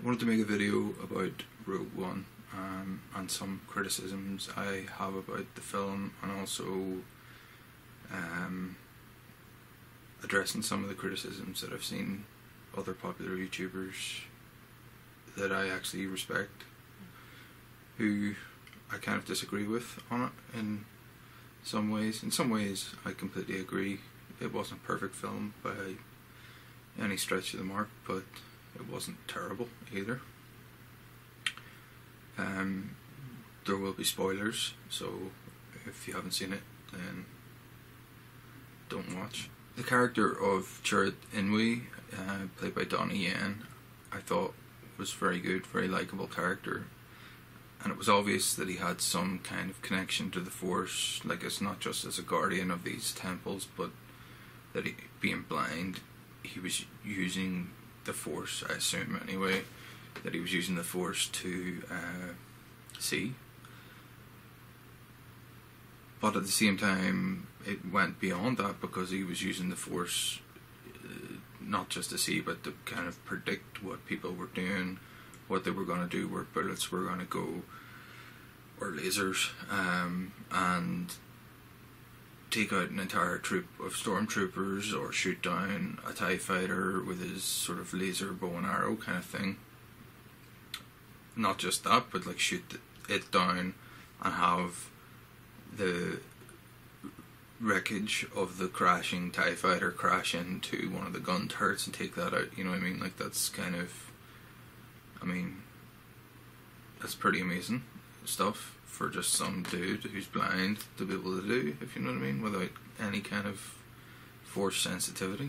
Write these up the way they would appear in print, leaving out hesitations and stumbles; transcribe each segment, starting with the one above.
wanted to make a video about Rogue One and some criticisms I have about the film, and also addressing some of the criticisms that I've seen other popular YouTubers that I actually respect, who I kind of disagree with on it in some ways. In some ways I completely agree. It wasn't a perfect film by any stretch of the mark, but it wasn't terrible either. There will be spoilers, so if you haven't seen it, then don't watch. The character of Chirrut Îmwe, played by Donnie Yen, I thought was very good, very likeable character, and it was obvious that he had some kind of connection to the Force. Like, it's not just as a guardian of these temples, but that he, being blind, he was using the Force, I assume anyway, that he was using the Force to see. But at the same time, it went beyond that, because he was using the Force not just to see, but to kind of predict what people were doing, what they were going to do, where bullets were going to go, or lasers, and take out an entire troop of stormtroopers, or shoot down a TIE fighter with his sort of laser bow and arrow kind of thing. Not just that, but like shoot it down and have the wreckage of the crashing TIE fighter crash into one of the gun turrets and take that out, you know what I mean? Like, that's kind of, I mean, that's pretty amazing stuff for just some dude who's blind to be able to do, if you know what I mean, without any kind of Force sensitivity.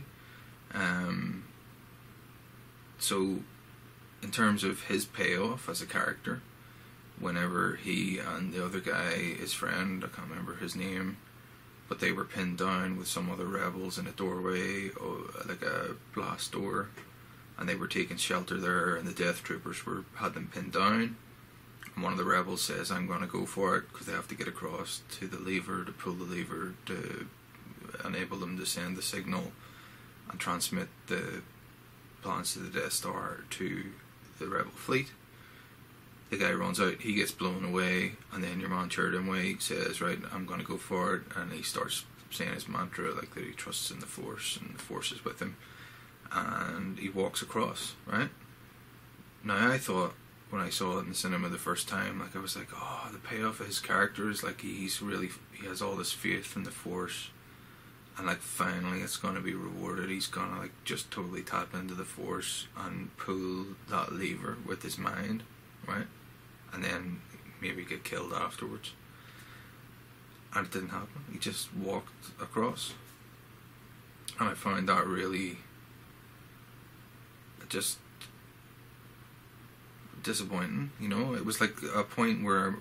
So in terms of his payoff as a character, whenever he and the other guy, his friend, I can't remember his name, but they were pinned down with some other rebels in a doorway, or like a blast door, and they were taking shelter there, and the Death Troopers had them pinned down, and one of the rebels says, "I'm going to go for it," because they have to get across to the lever, to pull the lever to enable them to send the signal and transmit the plans to the Death Star to the rebel fleet. The guy runs out, he gets blown away, and then your man Chirrut Îmwe says, "Right, I'm going to go for it," and he starts saying his mantra, like that he trusts in the Force and the Force is with him, and he walks across, right? Now, I thought, when I saw it in the cinema the first time, like, I was like, oh, the payoff of his character is like, he has all this faith in the Force, and like, finally it's going to be rewarded. He's going to like just totally tap into the Force and pull that lever with his mind, right? And then maybe get killed afterwards. And it didn't happen. He just walked across. And I found that really just disappointing, you know. It was like a point where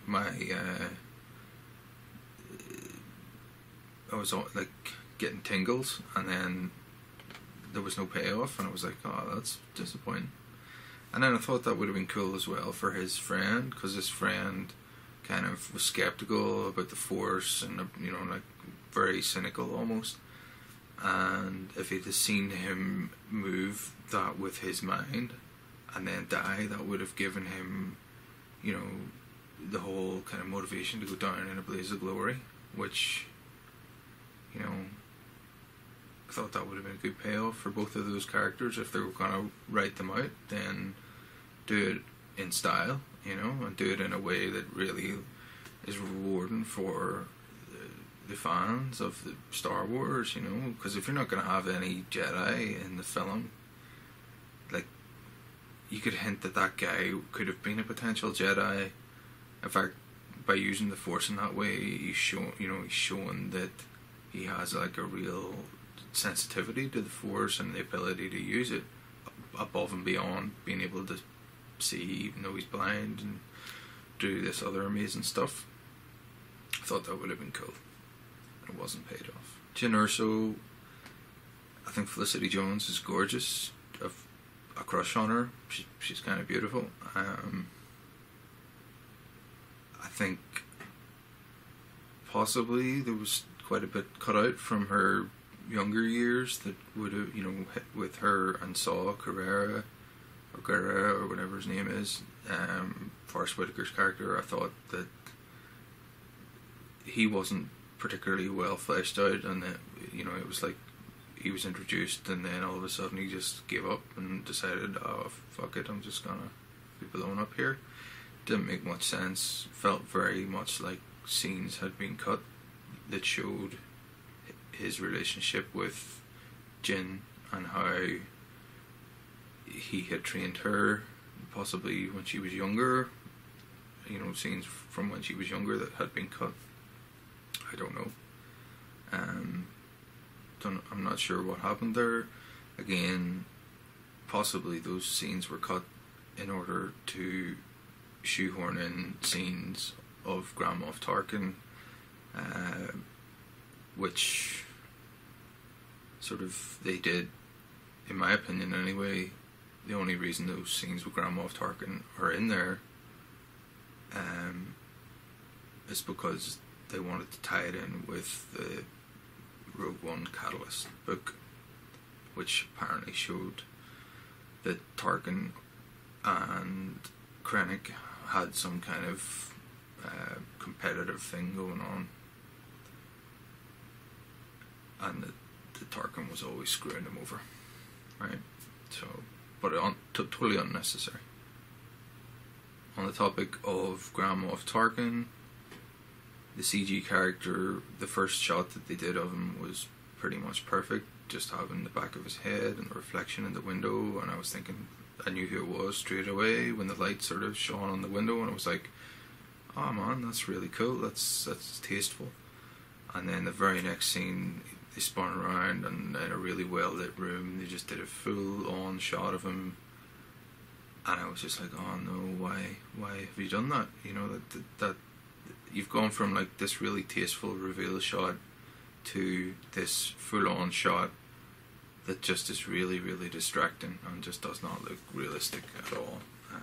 I was like getting tingles, and then there was no payoff, and I was like, oh, that's disappointing. And then I thought that would have been cool as well for his friend, because his friend kind of was skeptical about the Force, and, you know, like very cynical almost. And if he'd have seen him move that with his mind and then die, that would have given him, you know, the whole kind of motivation to go down in a blaze of glory, which, you know, I thought that would have been a good payoff for both of those characters. If they were going to write them out, then do it in style, you know, and do it in a way that really is rewarding for the fans of the Star Wars, you know, because if you're not going to have any Jedi in the film, like, you could hint that that guy could have been a potential Jedi. In fact, by using the Force in that way, he's showing that he has like a real sensitivity to the Force and the ability to use it above and beyond being able to see, even though he's blind, and do this other amazing stuff. I thought that would have been cool. It wasn't paid off. Jyn Erso, I think Felicity Jones is gorgeous. I've a crush on her. She's kind of beautiful. I think possibly there was quite a bit cut out from her younger years that would have, you know, with her and Saw Gerrera O'Gara or whatever his name is, Forrest Whitaker's character, I thought that he wasn't particularly well fleshed out, and that, you know, it was like he was introduced and then all of a sudden he just gave up and decided, oh fuck it, I'm just gonna be blown up here. Didn't make much sense. Felt very much like scenes had been cut that showed his relationship with Jin and how he had trained her, possibly when she was younger. You know, scenes from when she was younger that had been cut. I don't know. I'm not sure what happened there. Again, possibly those scenes were cut in order to shoehorn in scenes of Grand Moff Tarkin, which sort of they did, in my opinion anyway. The only reason those scenes with Grand Moff Tarkin are in there is because they wanted to tie it in with the Rogue One Catalyst book, which apparently showed that Tarkin and Krennic had some kind of competitive thing going on, and that Tarkin was always screwing him over, right? So, but totally unnecessary. On the topic of Grand Moff Tarkin, the CG character, the first shot that they did of him was pretty much perfect, just having the back of his head and the reflection in the window, and I was thinking, I knew who it was straight away when the light sort of shone on the window, and I was like, oh man, that's really cool, that's tasteful. And then the very next scene, they spun around and in a really well lit room, they just did a full on shot of him, and I was just like, oh no, why have you done that? You know, that you've gone from like this really tasteful reveal shot to this full on shot that just is really, really distracting and just does not look realistic at all.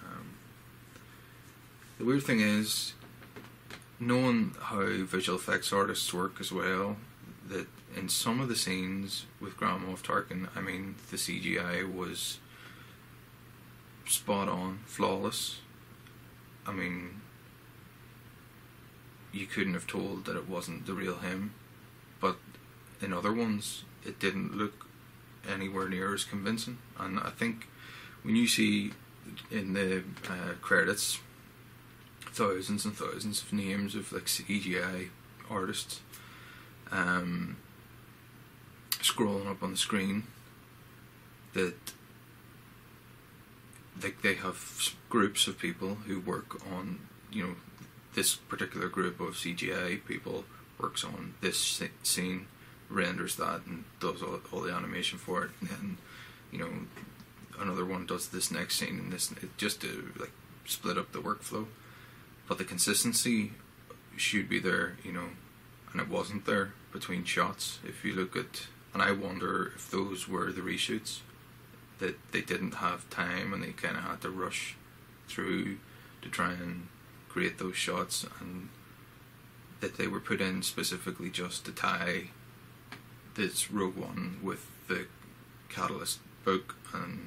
The weird thing is, knowing how visual effects artists work as well, that in some of the scenes with Grand Moff Tarkin, I mean, the CGI was spot on, flawless. I mean, you couldn't have told that it wasn't the real him, but in other ones it didn't look anywhere near as convincing. And I think when you see in the credits thousands and thousands of names of like CGI artists scrolling up on the screen, that like they have groups of people who work on, you know, this particular group of CGI people works on this scene, renders that and does all the animation for it, and then, you know, another one does this next scene and this, just to like split up the workflow. But the consistency should be there, you know, and it wasn't there between shots. If you look at, and I wonder if those were the reshoots, that they didn't have time and they kind of had to rush through to try and create those shots, and that they were put in specifically just to tie this Rogue One with the Catalyst book. And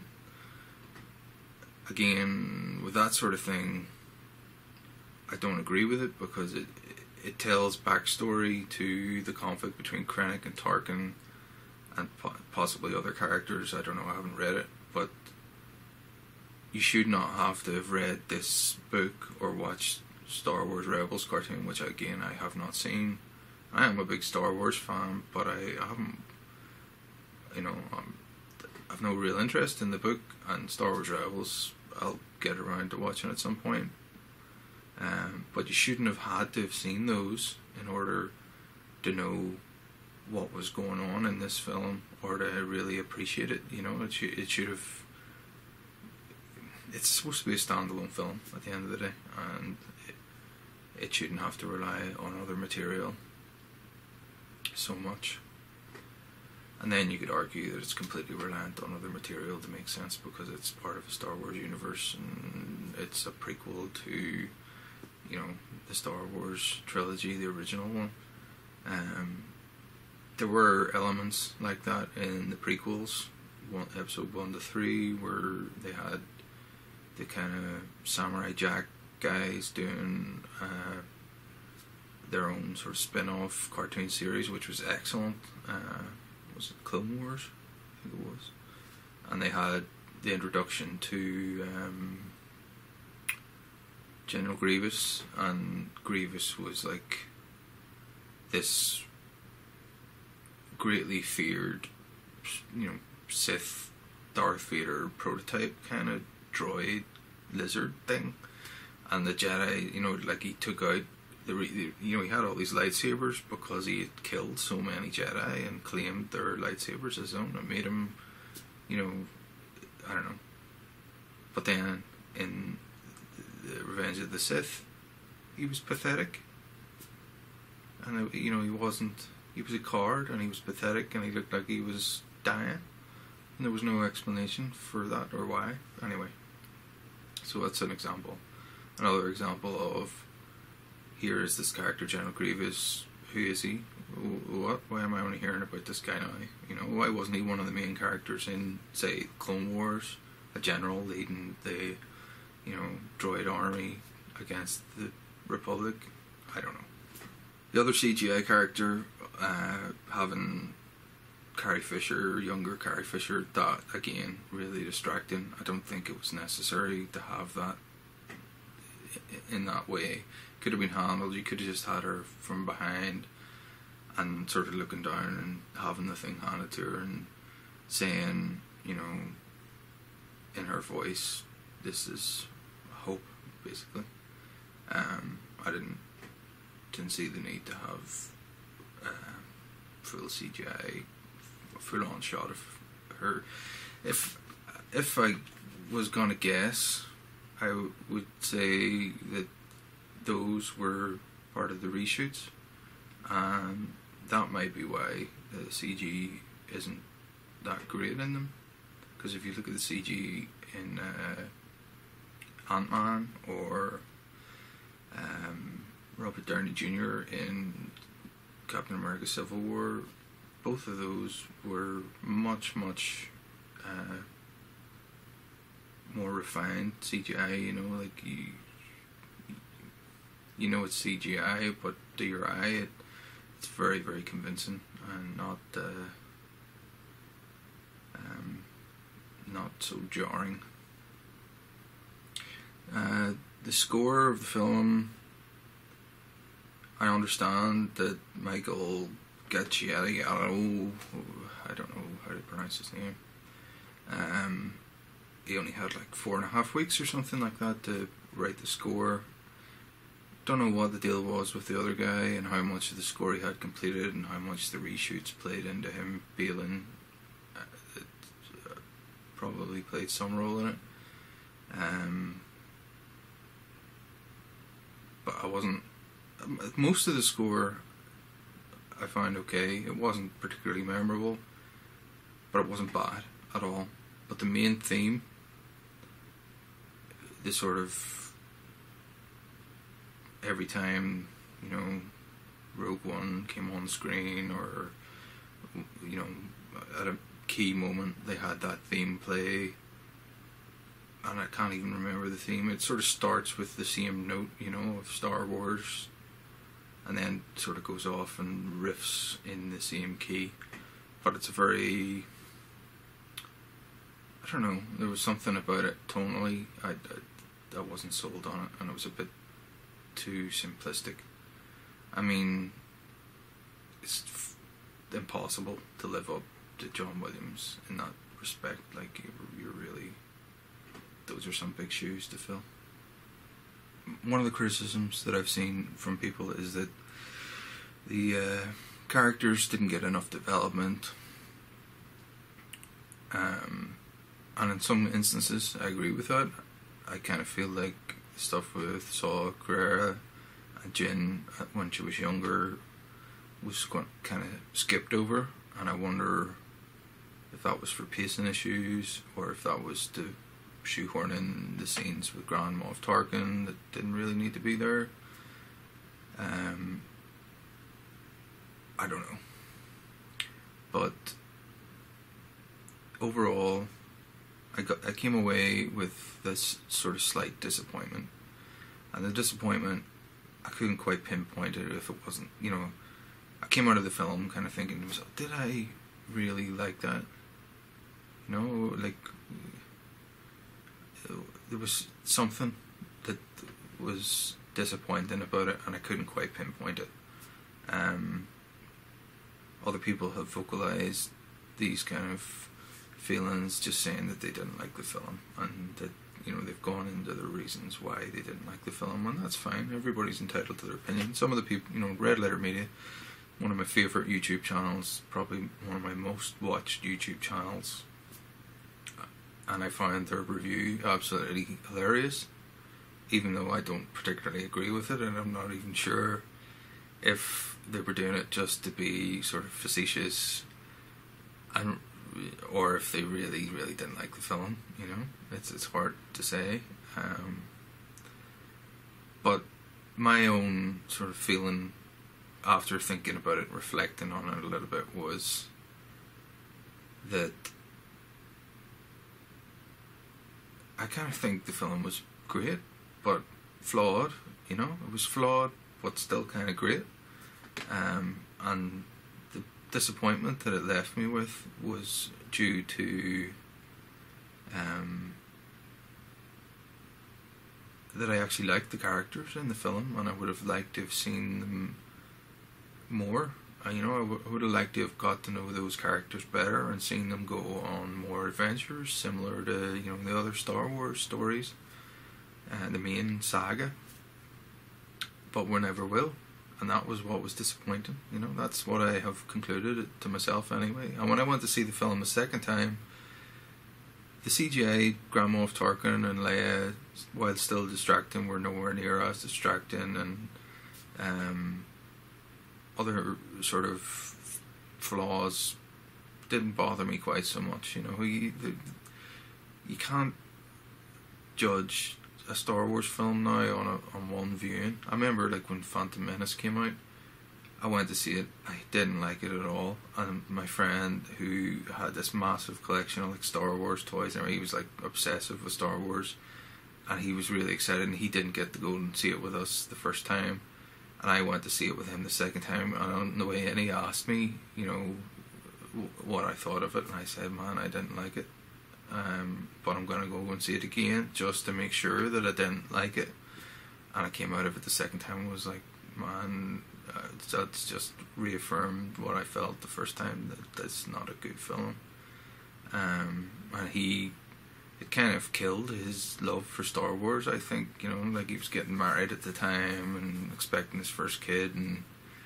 again, with that sort of thing, I don't agree with it, because it tells backstory to the conflict between Krennic and Tarkin and possibly other characters. I don't know, I haven't read it, but you should not have to have read this book or watched Star Wars Rebels cartoon, which again I have not seen. I am a big Star Wars fan, but I haven't, you know, I've no real interest in the book, and Star Wars Rebels I'll get around to watching at some point. But you shouldn't have had to have seen those in order to know what was going on in this film, or to really appreciate it. You know, it should have. It's supposed to be a standalone film at the end of the day, and it shouldn't have to rely on other material so much. And then you could argue that it's completely reliant on other material to make sense, because it's part of a Star Wars universe and it's a prequel to, you know, the Star Wars trilogy, the original one. There were elements like that in the prequels, episode 1 to 3, where they had the kind of Samurai Jack guys doing their own sort of spin-off cartoon series, which was excellent. Was it Clone Wars? I think it was. And they had the introduction to General Grievous, and Grievous was like this greatly feared, Sith Darth Vader prototype kind of droid lizard thing. And the Jedi, like he took out he had all these lightsabers because he had killed so many Jedi and claimed their lightsabers as his own. It made him, I don't know. But then in the Revenge of the Sith, he was pathetic. And he wasn't. He was a coward, and he was pathetic, and he looked like he was dying. And there was no explanation for that or why. Anyway, so that's an example. Another example of, here is this character, General Grievous. Who is he? What? Why am I only hearing about this guy now? Why wasn't he one of the main characters in, say, Clone Wars? A general leading the, droid army against the Republic? I don't know. The other CGI character, having Carrie Fisher, younger Carrie Fisher, that, again, really distracting. I don't think it was necessary to have that in that way. Could have been handled. You could have just had her from behind and sort of looking down and having the thing handed to her and saying, in her voice, this is hope, basically. I didn't see the need to have full CGI, full on shot of her. If I was gonna guess, I would say that those were part of the reshoots, and that might be why the CG isn't that great in them. Because if you look at the CG in Ant-Man or Robert Downey Jr. in Captain America Civil War, both of those were much more refined CGI. Like it's CGI, but to your eye it's very, very convincing and not so jarring. The score of the film, I understand that Michael Giacchinetti, I don't know how to pronounce his name, he only had like 4.5 weeks or something like that to write the score. Don't know what the deal was with the other guy and how much of the score he had completed and how much the reshoots played into him bailing. It probably played some role in it. But I wasn't. Most of the score I found okay. It wasn't particularly memorable, but it wasn't bad at all. But the main theme, the sort of every time, Rogue One came on screen, or, at a key moment they had that theme play, and I can't even remember the theme. It sort of starts with the same note, of Star Wars, and then sort of goes off and riffs in the same key. But it's a very, I don't know, there was something about it tonally, I wasn't sold on it, and it was a bit too simplistic. I mean, it's impossible to live up to John Williams in that respect. Like, you're really, those are some big shoes to fill. One of the criticisms that I've seen from people is that the characters didn't get enough development, and in some instances I agree with that. I kind of feel like stuff with Saw Gerrera and Jyn when she was younger was kind of skipped over, and I wonder if that was for pacing issues or if that was to shoehorn in the scenes with Grand Moff Tarkin that didn't really need to be there. I don't know, but overall I came away with this sort of slight disappointment, and the disappointment, I couldn't quite pinpoint it if it wasn't, I came out of the film kind of thinking to myself, did I really like that? Like, there was something that was disappointing about it, and I couldn't quite pinpoint it. Other people have vocalized these kind of feelings, just saying that they didn't like the film, and that they've gone into the reasons why they didn't like the film, and that's fine. Everybody's entitled to their opinion. Some of the people, Red Letter Media, one of my favourite YouTube channels, probably one of my most watched YouTube channels, and I found their review absolutely hilarious, even though I don't particularly agree with it, and I'm not even sure if they were doing it just to be sort of facetious, and or if they really, really didn't like the film. It's hard to say. But my own sort of feeling after thinking about it, reflecting on it a little bit, was that I kind of think the film was great, but flawed. It was flawed, but still kind of great. And the disappointment that it left me with was due to that I actually liked the characters in the film, and I would have liked to have seen them more. I would have liked to have got to know those characters better and seen them go on more adventures similar to the other Star Wars stories, the main saga. But we never will, and that was what was disappointing. That's what I have concluded to myself anyway. And when I went to see the film the second time, the CGI Grand Moff Tarkin and Leia, while still distracting, were nowhere near as distracting, and other sort of flaws didn't bother me quite so much. You can't judge a Star Wars film now on one viewing. I remember when Phantom Menace came out, I went to see it. I didn't like it at all, and my friend who had this massive collection of Star Wars toys, and he was obsessive with Star Wars, and he was really excited, and he didn't get to go and see it with us the first time, and I went to see it with him the second time, and on the way in he asked me what I thought of it, and I said, man, I didn't like it, but I'm going to go and see it again just to make sure that I didn't like it. And I came out of it the second time and was like, man, that's just reaffirmed what I felt the first time, that that's not a good film. And it kind of killed his love for Star Wars, I think. He was getting married at the time and expecting his first kid, and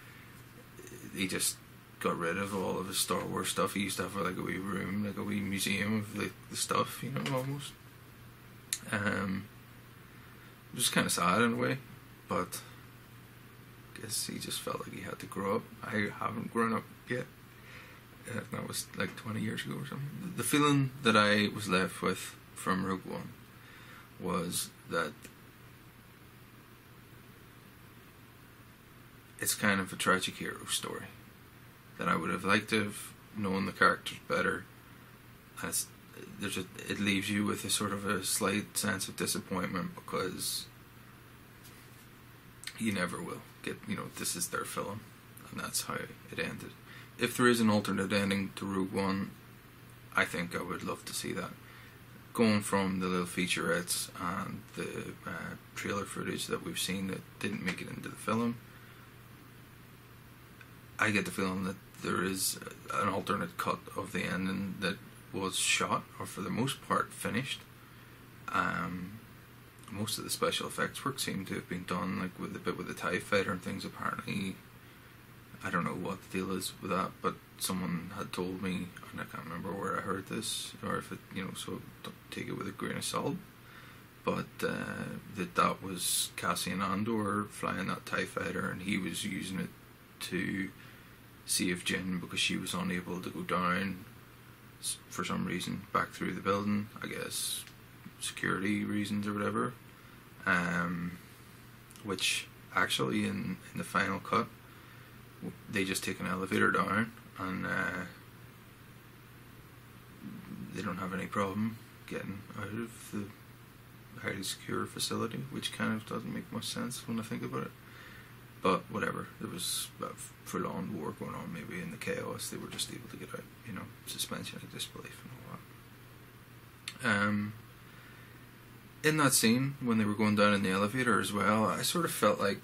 he just got rid of all of his Star Wars stuff. He used to have a wee room, a wee museum of the stuff, almost. It was kind of sad in a way, but I guess he just felt like he had to grow up. I haven't grown up yet. That was 20 years ago or something. The feeling that I was left with from Rogue One was that it's kind of a tragic hero story, that I would have liked to have known the characters better. It leaves you with a sort of a slight sense of disappointment, because you never will get, this is their film, and that's how it ended. If there is an alternate ending to Rogue One, I think I would love to see that. Going from the little featurettes and the trailer footage that we've seen that didn't make it into the film, I get the feeling that there is an alternate cut of the ending that was shot, or for the most part finished. Most of the special effects work seemed to have been done, with the bit with the TIE fighter and things. Apparently, I don't know what the deal is with that, but someone had told me, and I can't remember where I heard this, or if it, so don't take it with a grain of salt, but that was Cassian Andor flying that TIE fighter, and he was using it to save Jyn because she was unable to go down for some reason back through the building, I guess security reasons or whatever, which actually in the final cut they just take an elevator down, and they don't have any problem getting out of the highly secure facility, which kind of doesn't make much sense when I think about it. But whatever, there was a full-on war going on. Maybe in the chaos they were just able to get out, you know, suspension of disbelief and all that. In that scene, when they were going down in the elevator as well, I sort of felt like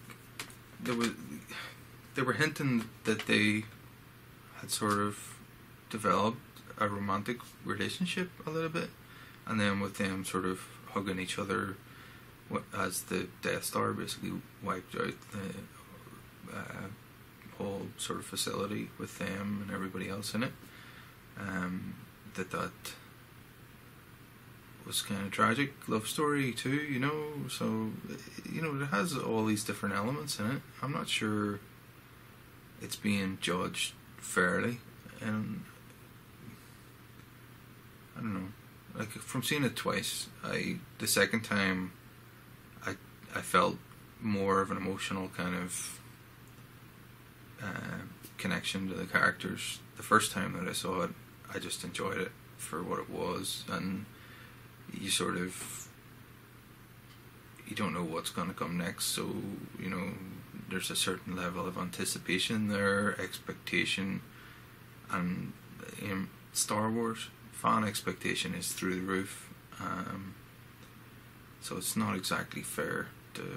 they were hinting that they had sort of developed a romantic relationship a little bit, and then with them sort of hugging each other as the Death Star basically wiped out the whole sort of facility with them and everybody else in it, that was kind of tragic love story too, you know. So, you know, it has all these different elements in it. I'm not sure it's being judged fairly, and I don't know. Like, from seeing it twice, the second time I felt more of an emotional kind of connection to the characters. The first time that I saw it, I just enjoyed it for what it was, and you don't know what's going to come next, so, you know, there's a certain level of anticipation there, expectation, and Star Wars fan expectation is through the roof, so it's not exactly fair to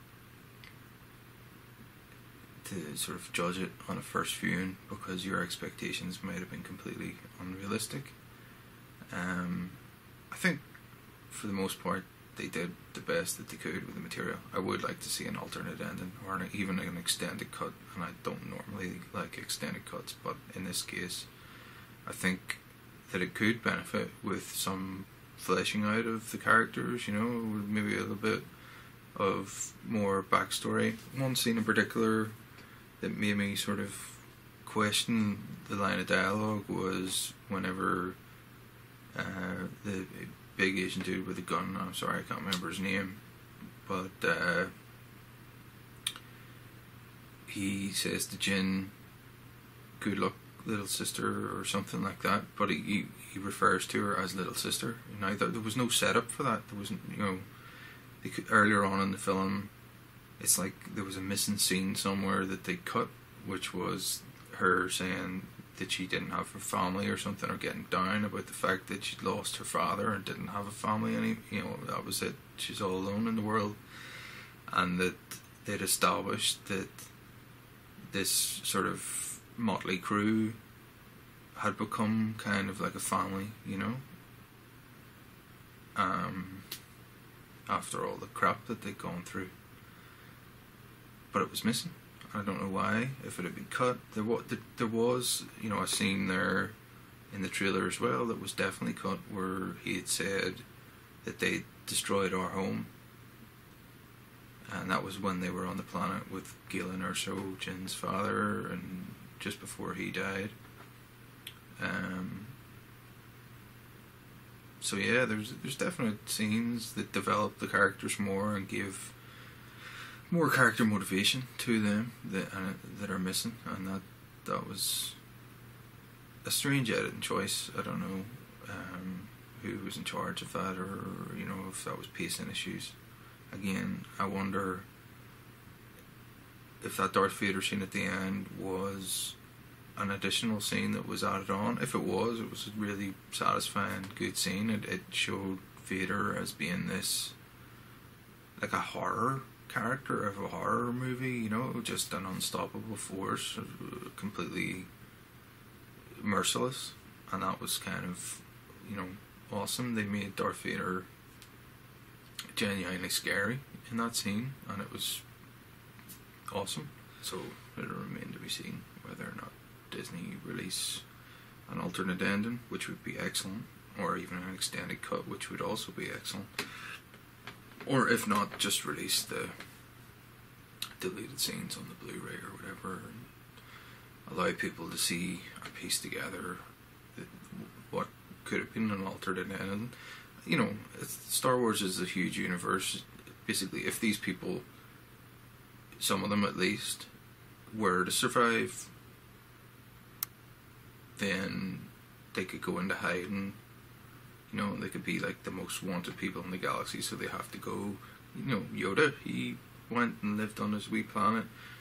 sort of judge it on a first viewing, because your expectations might have been completely unrealistic. I think for the most part they did the best that they could with the material. I would like to see an alternate ending, or even an extended cut, and I don't normally like extended cuts, but in this case I think that it could benefit with some fleshing out of the characters, you know, maybe a little bit of more backstory. One scene in particular that made me sort of question the line of dialogue was whenever the big Asian dude with the gun, I'm sorry I can't remember his name, but he says to Jin, "Good luck, little sister," or something like that, but he refers to her as little sister. Now, there was no setup for that. There wasn't, you know, earlier on in the film, it's like there was a missing scene somewhere that they cut, which was her saying that she didn't have a family or something, or getting down about the fact that she'd lost her father and didn't have a family, and you know, that was it, she's all alone in the world, and that they'd established that this sort of motley crew had become kind of like a family, you know, after all the crap that they'd gone through. But it was missing. I don't know why. If it had been cut, there was, you know, a scene there in the trailer as well that was definitely cut, where he had said that they destroyed our home, and that was when they were on the planet with Galen Erso, Jin's father, and just before he died. So yeah, there's definite scenes that develop the characters more and give more character motivation to them that are missing, and that was a strange editing choice. I don't know who was in charge of that, or you know, if that was pacing issues. Again, I wonder if that Darth Vader scene at the end was an additional scene that was added on. If it was a really satisfying, good scene. It showed Vader as being this, like, a horror character of a horror movie, you know, just an unstoppable force, completely merciless, and that was kind of, you know, awesome. They made Darth Vader genuinely scary in that scene, and it was awesome. So it'll remain to be seen whether or not Disney release an alternate ending, which would be excellent, or even an extended cut, which would also be excellent, or if not, just release the deleted scenes on the Blu-ray or whatever, and allow people to see or piece together what could have been an alternate ending. You know, Star Wars is a huge universe. Basically, if these people, some of them at least, were to survive, then they could go into hiding You know, they could be like the most wanted people in the galaxy, so they have to go. You know, Yoda, he went and lived on his wee planet.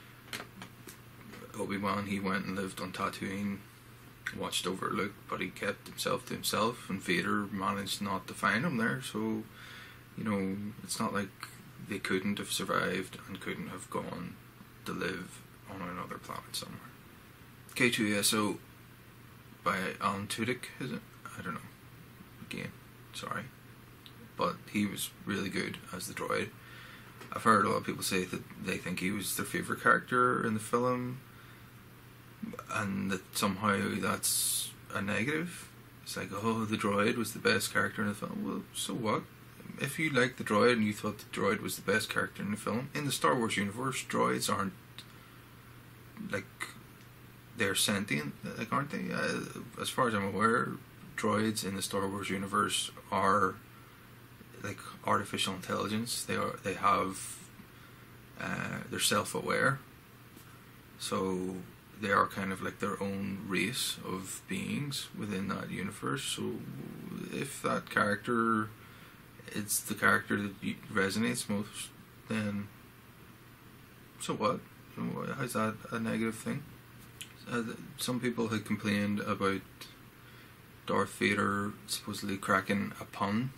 Obi-Wan, he went and lived on Tatooine, watched over Luke, but he kept himself to himself, and Vader managed not to find him there, so, you know, it's not like they couldn't have survived and couldn't have gone to live on another planet somewhere. K2SO by Alan Tudyk, is it? I don't know. Again, sorry. But he was really good as the droid. I've heard a lot of people say that they think he was their favourite character in the film, and that somehow that's a negative. It's like, oh, the droid was the best character in the film. Well, so what? If you liked the droid and you thought the droid was the best character in the film, in the Star Wars universe, droids aren't, like, they're sentient, like, aren't they? As far as I'm aware, droids in the Star Wars universe are like artificial intelligence. They have they're self-aware, so they are kind of like their own race of beings within that universe. So if that character, it's the character that resonates most, then so what? How's that a negative thing? Some people had complained about Darth Vader supposedly cracking a pun.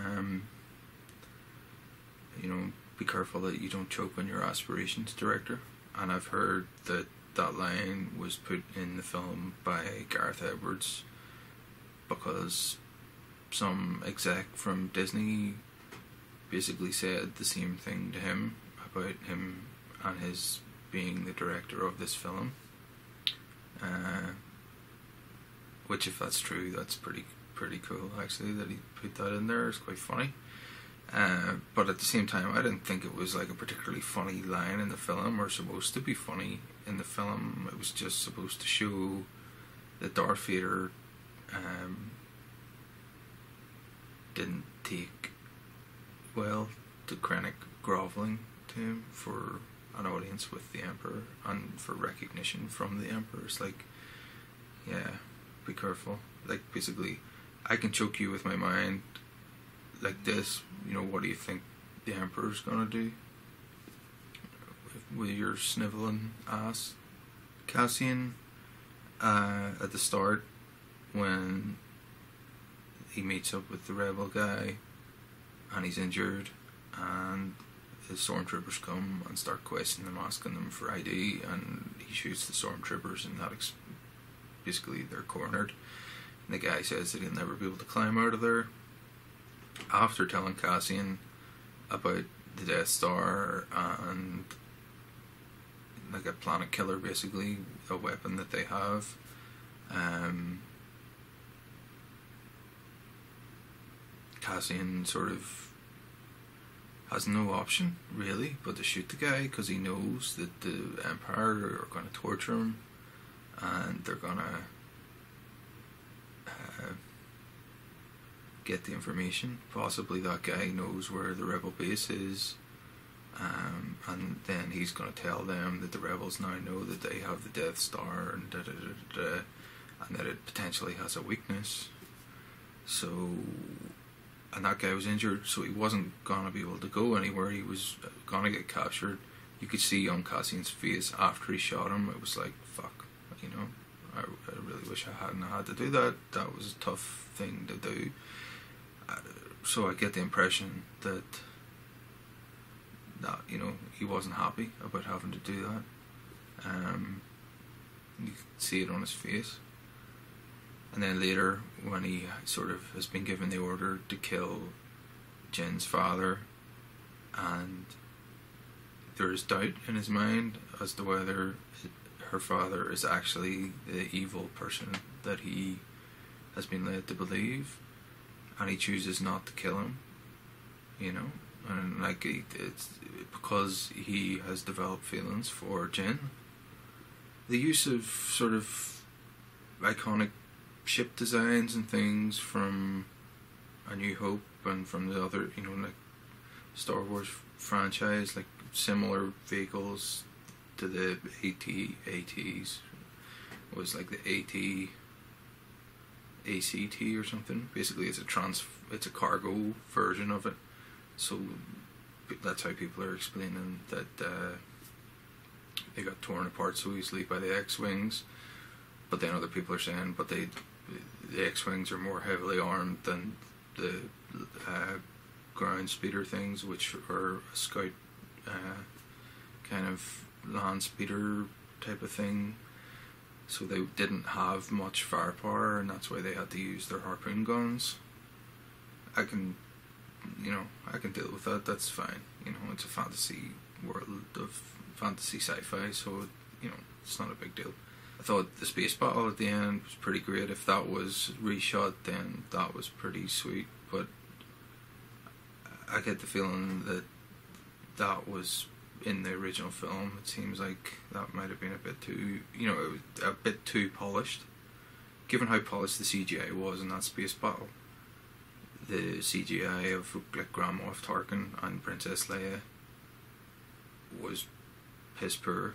You know, be careful that you don't choke on your aspirations, director. And I've heard that that line was put in the film by Gareth Edwards because some exec from Disney basically said the same thing to him about him and his being the director of this film. Which, if that's true, that's pretty cool actually, that he put that in there. It's quite funny. But at the same time, I didn't think it was like a particularly funny line in the film, or supposed to be funny in the film. It was just supposed to show that Darth Vader didn't take well to Krennic groveling to him for an audience with the Emperor and for recognition from the Emperor. It's like, yeah, be careful. Like, basically, I can choke you with my mind like this. You know, what do you think the Emperor's gonna do with your sniveling ass? Cassian, at the start, when he meets up with the rebel guy and he's injured, and the stormtroopers come and start questioning them, asking them for ID, and he shoots the stormtroopers, and that basically they're cornered. And the guy says that he'll never be able to climb out of there. After telling Cassian about the Death Star and like a planet killer, basically, a weapon that they have, Cassian sort of has no option really but to shoot the guy, because he knows that the Empire are going to torture him and they're going to get the information. Possibly that guy knows where the rebel base is, and then he's going to tell them that the rebels now know that they have the Death Star and and that it potentially has a weakness. So, and that guy was injured, so he wasn't going to be able to go anywhere. He was going to get captured. You could see on Cassian's face after he shot him, it was like, fuck, you know, I really wish I hadn't had to do that. That was a tough thing to do. So I get the impression that you know, he wasn't happy about having to do that. You could see it on his face. And then later, when he sort of has been given the order to kill Jyn's father, and there is doubt in his mind as to whether her father is actually the evil person that he has been led to believe, and he chooses not to kill him, you know, and like it's because he has developed feelings for Jyn. The use of sort of iconic ship designs and things from A New Hope and from the other, you know, like Star Wars franchise, like similar vehicles to the ATs, was like the AT ACT or something. Basically, it's a cargo version of it. So that's how people are explaining that they got torn apart so easily by the X-wings. But then other people are saying, but the X-wings are more heavily armed than the ground speeder things, which are a scout kind of land speeder type of thing. So they didn't have much firepower, and that's why they had to use their harpoon guns. I can deal with that. That's fine. It's a fantasy world of fantasy sci-fi, so it's not a big deal. I thought the space battle at the end was pretty great. If that was reshot, then that was pretty sweet. But I get the feeling that that was in the original film. It seems like that might have been a bit too, a bit too polished. Given how polished the CGI was in that space battle, the CGI of like Grand Moff Tarkin and Princess Leia was piss poor.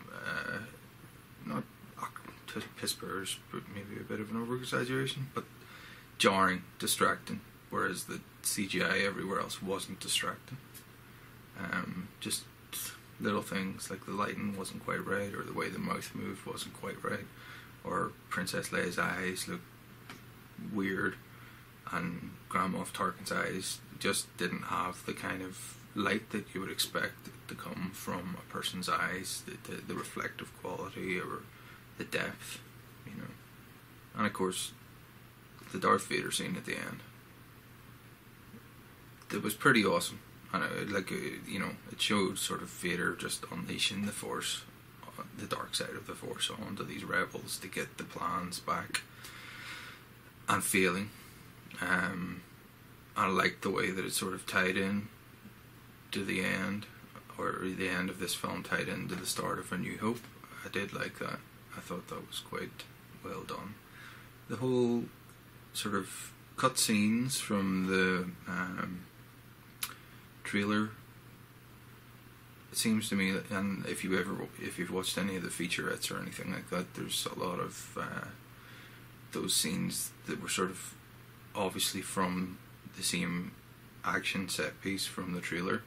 Not piss poor is maybe a bit of an over exaggeration, but jarring, distracting. Whereas the CGI everywhere else wasn't distracting. Just little things like the lighting wasn't quite right, or the way the mouth moved wasn't quite right, or Princess Leia's eyes looked weird, and Grand Moff Tarkin's eyes just didn't have the kind of light that you would expect to come from a person's eyes, the reflective quality or the depth, And of course, the Darth Vader scene at the end, it was pretty awesome. And it showed sort of Vader just unleashing the Force, the dark side of the Force, onto these rebels to get the plans back, and failing. I liked the way that it sort of tied in to the end, or the end of this film tied into the start of A New Hope. I did like that. I thought that was quite well done. The whole sort of cut scenes from the trailer, it seems to me that, and if you've watched any of the featurettes or anything like that, there's a lot of those scenes that were sort of obviously from the same action set piece from the trailer,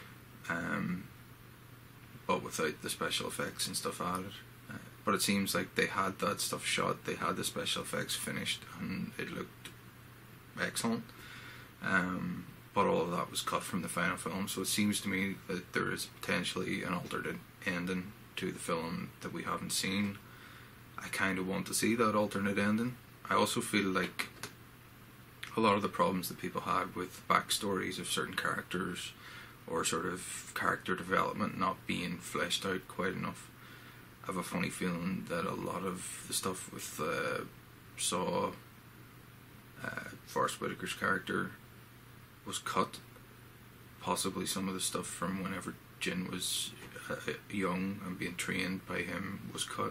but without the special effects and stuff added. But it seems like they had that stuff shot, they had the special effects finished, and it looked excellent. But all of that was cut from the final film, so it seems to me that there is potentially an alternate ending to the film that we haven't seen. I kind of want to see that alternate ending. I also feel like a lot of the problems that people had with backstories of certain characters, or sort of character development not being fleshed out quite enough, I have a funny feeling that a lot of the stuff with Saw, Forrest Whitaker's character, was cut. Possibly some of the stuff from whenever Jyn was young and being trained by him was cut.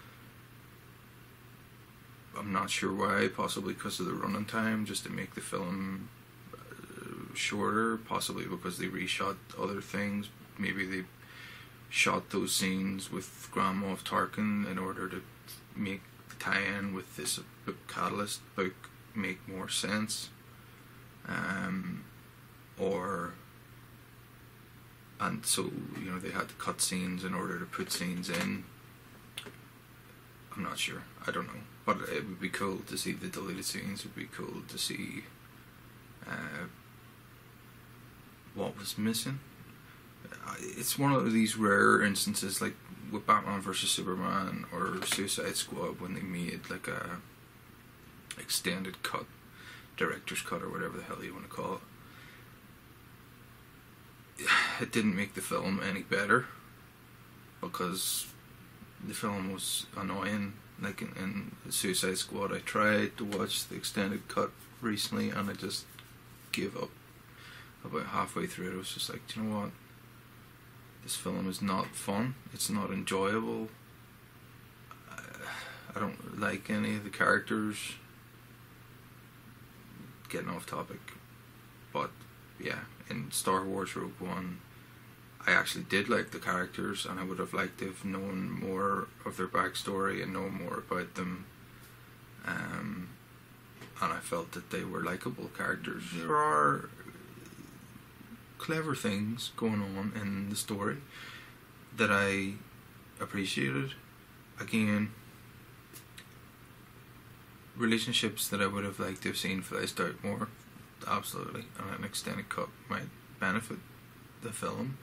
I'm not sure why, possibly because of the running time, just to make the film shorter, possibly because they reshot other things. Maybe they shot those scenes with Grand Moff Tarkin in order to make the tie-in with this book, Catalyst book, make more sense. And so, they had to cut scenes in order to put scenes in. I'm not sure. I don't know. But it would be cool to see the deleted scenes. It would be cool to see what was missing. It's one of these rare instances, like with Batman vs Superman or Suicide Squad, when they made like a extended cut, director's cut, or whatever the hell you want to call it. It didn't make the film any better, because the film was annoying. Like in Suicide Squad, I tried to watch the extended cut recently, and I just gave up about halfway through it. I was just like, do you know what? This film is not fun. It's not enjoyable. I don't like any of the characters. Getting off topic, but yeah, in Star Wars Rogue One, I actually did like the characters, and I would have liked to have known more of their backstory and known more about them. and I felt that they were likeable characters. There are clever things going on in the story that I appreciated. Again, relationships that I would have liked to have seen fleshed out more, absolutely, and an extended cut might benefit the film.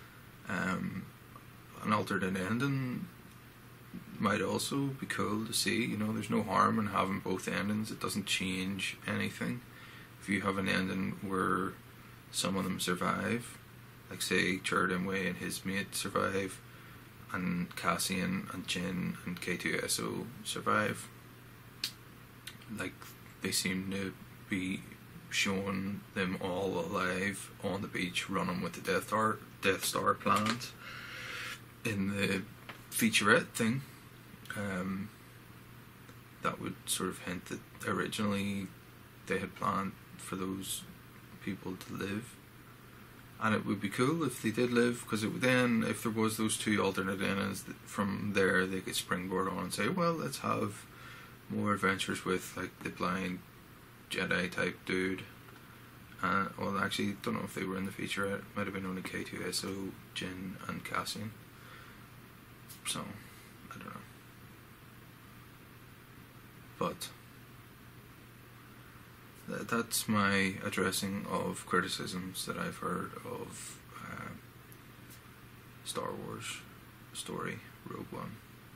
An alternate ending might also be cool to see. You know, there's no harm in having both endings. It doesn't change anything. If you have an ending where some of them survive, like say Chirrut Îmwe and his mate survive, and Cassian and Jyn and K2SO survive, like they seem to be showing them all alive on the beach running with the Death Star plans in the featurette thing. That would sort of hint that originally they had planned for those people to live, and it would be cool if they did live, because it would then, if there was those two alternate endings, from there they could springboard on and say, well, let's have more adventures with like the blind Jedi type dude. Well, actually, don't know if they were in the featurette. It might have been only K2SO, Jyn, and Cassian. So, I don't know. But that's my addressing of criticisms that I've heard of Star Wars story, Rogue One.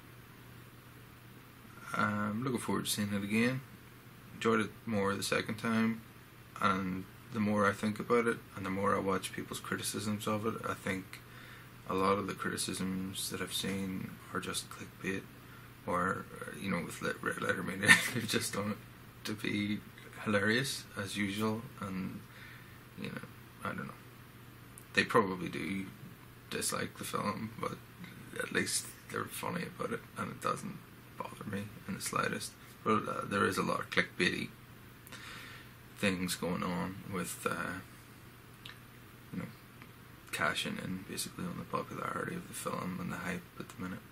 I'm looking forward to seeing it again. Enjoyed it more the second time, and the more I think about it and the more I watch people's criticisms of it, I think a lot of the criticisms that I've seen are just clickbait, or, you know, with Red Letter Media, they've just done it to be hilarious as usual, and, you know, I don't know. They probably do dislike the film, but at least they're funny about it, and it doesn't bother me in the slightest. But there is a lot of clickbaity things going on with, you know, cashing in basically on the popularity of the film and the hype at the minute.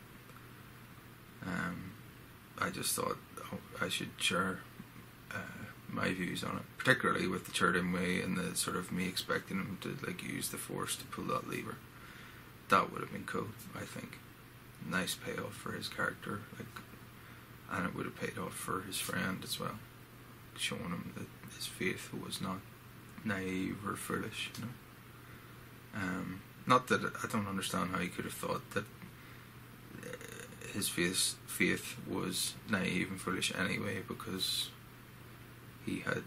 I just thought I should share my views on it, particularly with the Chirrut Îmwe and the sort of me expecting him to like use the Force to pull that lever. That would have been cool, I think. Nice payoff for his character, like, and it would have paid off for his friend as well, showing him that his faith was not naive or foolish, you know. Not that I don't understand how he could have thought that his faith was naive and foolish anyway, because he had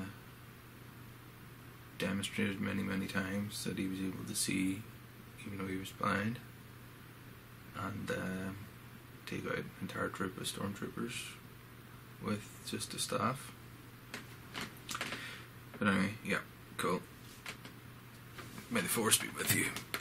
demonstrated many times that he was able to see even though he was blind, and take out an entire troop of stormtroopers with just a staff. But anyway, yeah, cool. May the Force be with you.